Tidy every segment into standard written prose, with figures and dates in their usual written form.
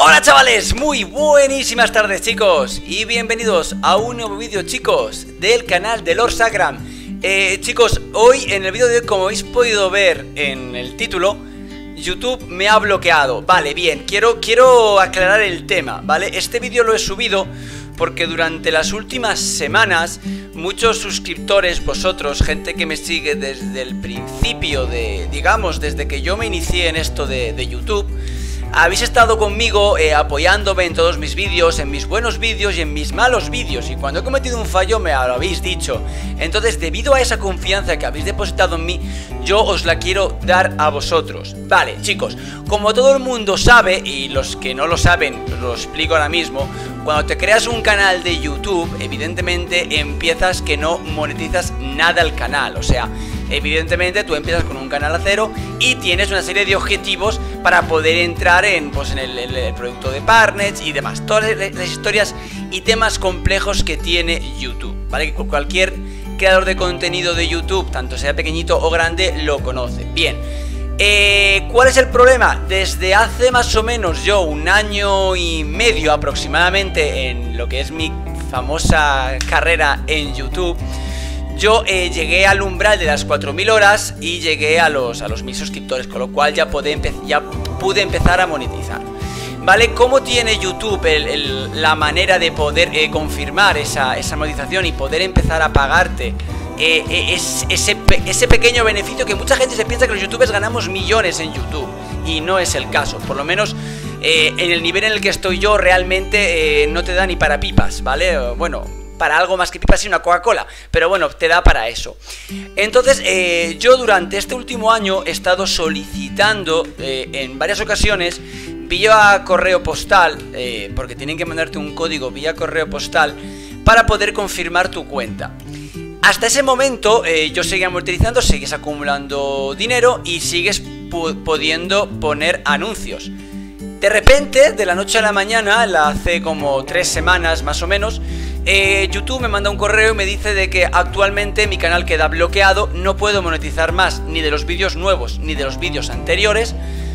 Hola chavales, muy buenísimas tardes chicos y bienvenidos a un nuevo vídeo chicos del canal de Lord Sagram. Chicos, hoy en el vídeo de hoy, como habéis podido ver en el título, YouTube me ha bloqueado. Vale, bien, quiero aclarar el tema, ¿vale? Este vídeo lo he subido porque durante las últimas semanas muchos suscriptores, vosotros, gente que me sigue desde el principio de, digamos, desde que yo me inicié en esto de YouTube, habéis estado conmigo apoyándome en todos mis vídeos, en mis buenos vídeos y en mis malos vídeos. Y cuando he cometido un fallo me lo habéis dicho. Entonces, debido a esa confianza que habéis depositado en mí, yo os la quiero dar a vosotros. Vale, chicos, como todo el mundo sabe, y los que no lo saben, os lo explico ahora mismo. Cuando te creas un canal de YouTube, evidentemente empiezas que no monetizas nada el canal. O sea, evidentemente tú empiezas con un canal a cero y tienes una serie de objetivos para poder entrar en el producto de partners y demás. Todas las historias y temas complejos que tiene YouTube, ¿vale? Que cualquier creador de contenido de YouTube, tanto sea pequeñito o grande, lo conoce. Bien, ¿cuál es el problema? Desde hace más o menos yo un año y medio aproximadamente en lo que es mi famosa carrera en YouTube, yo llegué al umbral de las 4000 horas y llegué a los 1000 suscriptores, con lo cual ya pude empezar a monetizar. ¿Vale? ¿Cómo tiene YouTube la manera de poder confirmar esa monetización y poder empezar a pagarte ese pequeño beneficio que mucha gente se piensa que los youtubers ganamos millones en YouTube? Y no es el caso, por lo menos en el nivel en el que estoy yo realmente no te da ni para pipas, ¿vale? Bueno, para algo más que pipas y una Coca-Cola, pero bueno, te da para eso. Entonces, yo durante este último año he estado solicitando en varias ocasiones vía correo postal, porque tienen que mandarte un código vía correo postal para poder confirmar tu cuenta. Hasta ese momento yo seguía monetizando, sigues acumulando dinero y sigues pudiendo poner anuncios. De repente, de la noche a la mañana, hace como 3 semanas más o menos, YouTube me manda un correo y me dice de que actualmente mi canal queda bloqueado, no puedo monetizar más ni de los vídeos nuevos ni de los vídeos anteriores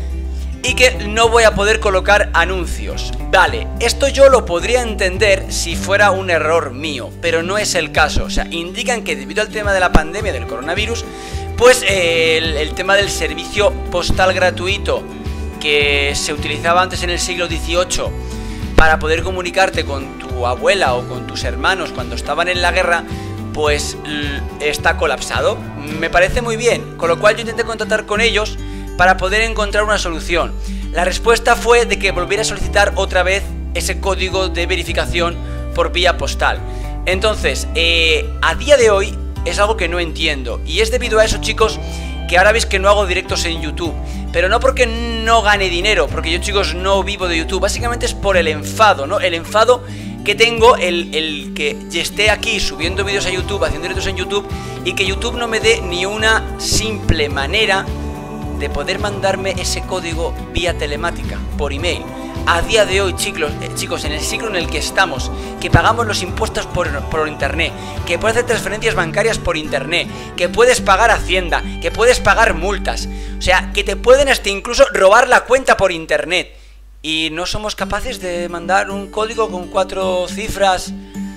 y que no voy a poder colocar anuncios. Vale, esto yo lo podría entender si fuera un error mío, pero no es el caso. O sea, indican que debido al tema de la pandemia del coronavirus, pues el tema del servicio postal gratuito que se utilizaba antes en el siglo XVIII para poder comunicarte con tu abuela o con tus hermanos cuando estaban en la guerra, pues está colapsado. Me parece muy bien, con lo cual yo intenté contactar con ellos para poder encontrar una solución. La respuesta fue de que volviera a solicitar otra vez ese código de verificación por vía postal. Entonces, a día de hoy es algo que no entiendo, y es debido a eso, chicos, que ahora veis que no hago directos en YouTube. Pero no porque no gane dinero, porque yo, chicos, no vivo de YouTube. Básicamente es por el enfado, ¿no? El enfado que tengo, el que esté aquí subiendo vídeos a YouTube, haciendo directos en YouTube, y que YouTube no me dé ni una simple manera de poder mandarme ese código vía telemática, por email. A día de hoy, chicos, en el siglo en el que estamos, que pagamos los impuestos por internet, que puedes hacer transferencias bancarias por internet, que puedes pagar Hacienda, que puedes pagar multas, o sea, que te pueden hasta incluso robar la cuenta por internet, y no somos capaces de mandar un código con 4 cifras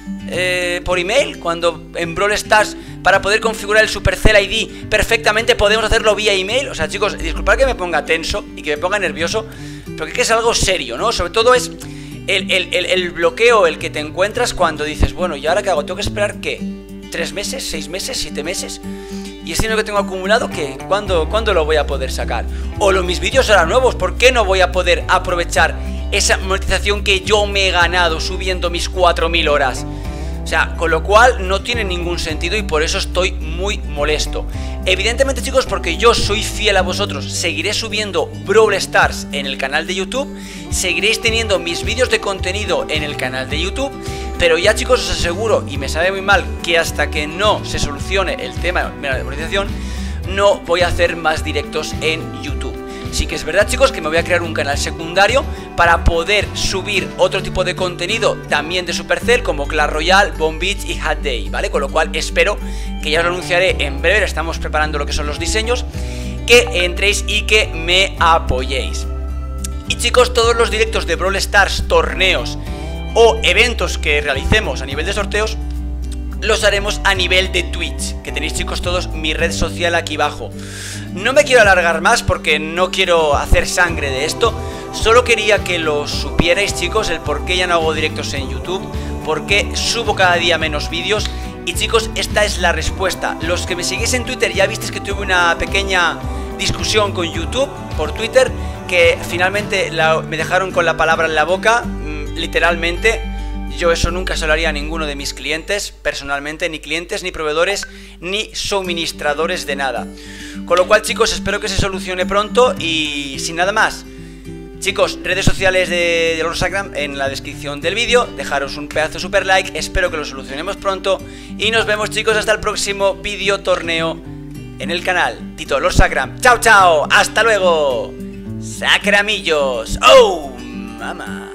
por email, cuando en Brawl Stars, para poder configurar el Supercell ID perfectamente podemos hacerlo vía email. O sea, chicos, disculpad que me ponga tenso y que me ponga nervioso, porque es que es algo serio, ¿no? Sobre todo es el bloqueo el que te encuentras cuando dices, bueno, ¿y ahora qué hago? ¿Tengo que esperar qué? ¿3 meses? ¿6 meses? ¿7 meses? ¿Y ese dinero que tengo acumulado qué? ¿Cuándo lo voy a poder sacar? O mis vídeos ahora nuevos, ¿por qué no voy a poder aprovechar esa monetización que yo me he ganado subiendo mis 4000 horas? O sea, con lo cual no tiene ningún sentido y por eso estoy muy molesto. Evidentemente, chicos, porque yo soy fiel a vosotros, seguiré subiendo Brawl Stars en el canal de YouTube, seguiréis teniendo mis vídeos de contenido en el canal de YouTube, pero ya, chicos, os aseguro, y me sabe muy mal, que hasta que no se solucione el tema de monetización, no voy a hacer más directos en YouTube. Sí que es verdad, chicos, que me voy a crear un canal secundario para poder subir otro tipo de contenido también de Supercell, como Clash Royale, Bomb Beach y Hat Day, ¿vale? Con lo cual espero que ya os lo anunciaré en breve. Estamos preparando lo que son los diseños, que entréis y que me apoyéis. Y chicos, todos los directos de Brawl Stars, torneos o eventos que realicemos a nivel de sorteos los haremos a nivel de Twitch, que tenéis, chicos, todos mi red social aquí abajo. No me quiero alargar más porque no quiero hacer sangre de esto. Solo quería que lo supierais, chicos, el por qué ya no hago directos en YouTube, por qué subo cada día menos vídeos. Y, chicos, esta es la respuesta. Los que me seguís en Twitter ya visteis que tuve una pequeña discusión con YouTube por Twitter, que finalmente me dejaron con la palabra en la boca, literalmente. Yo eso nunca se lo haría a ninguno de mis clientes, personalmente, ni clientes, ni proveedores, ni suministradores de nada. Con lo cual, chicos, espero que se solucione pronto. Y sin nada más, chicos, redes sociales de Lordsacram en la descripción del vídeo. Dejaros un pedazo de super like, espero que lo solucionemos pronto. Y nos vemos, chicos, hasta el próximo vídeo torneo en el canal Tito Lordsacram. ¡Chao, chao! ¡Hasta luego! ¡Sacramillos! ¡Oh, mamá!